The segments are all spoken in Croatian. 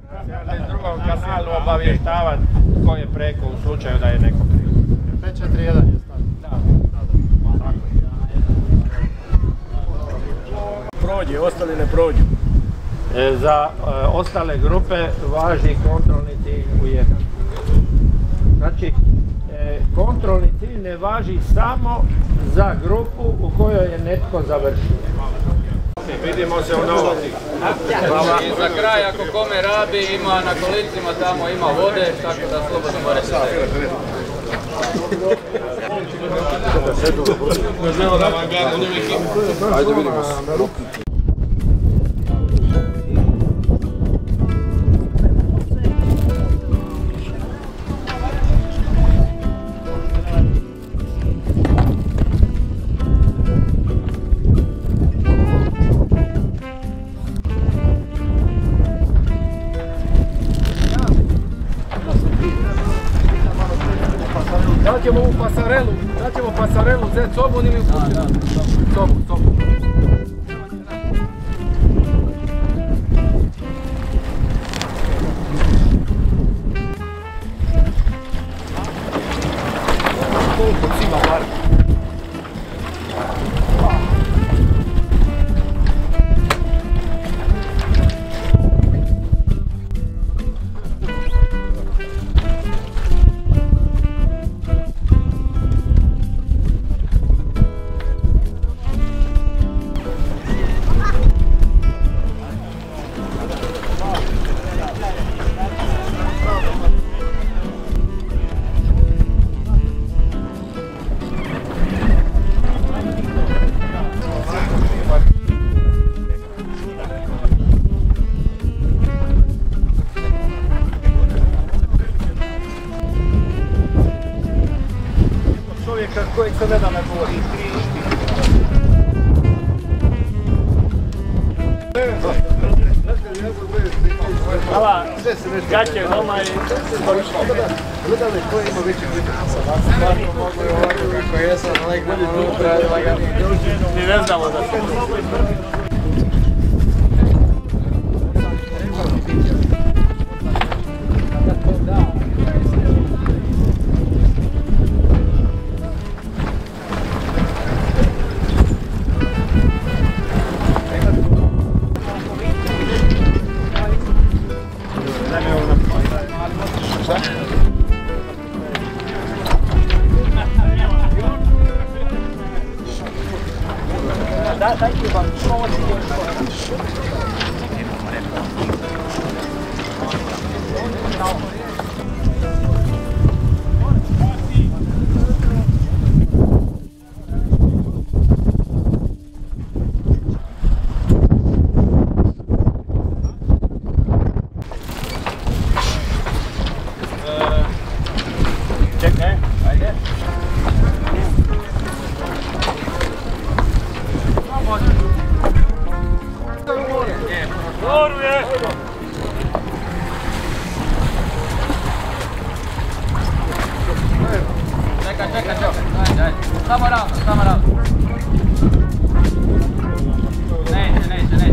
Na drugom kanalu obavještavati ko je preko u slučaju da je neko preko. 5-4-1 je stav. Prođe, ostali ne prođu. Za ostale grupe važi kontrolni cilj u 1. Znači, kontrolni cilj ne važi samo za grupu u kojoj je netko završio. Vidimo se u novom. I za kraj, ako kome rabi, ima na kolicima tamo ima vode, tako da slobodno more se daje. Ajde vidimo se. Daćemo pasarelu zet sobom ili u kuću? Sobom. Kojeg se ne da me govori. Hvala, gaće doma i Gledali ko ima veći pritisak sa vas. Stvarno mogu je ovako kako jesam, ali gledali unutra, lagani. ni ne znamo da se Čekaj. Samo ravno. Neće.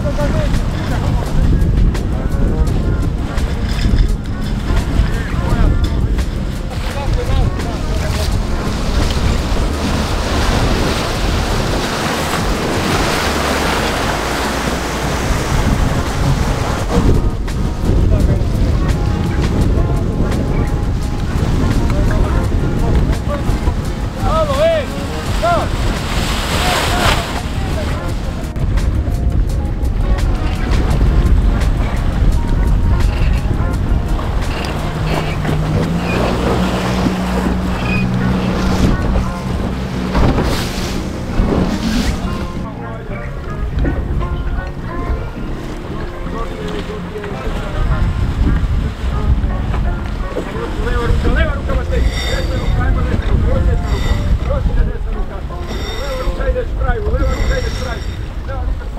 Leva ruka ideš kraju, leva ruka ideš kraju.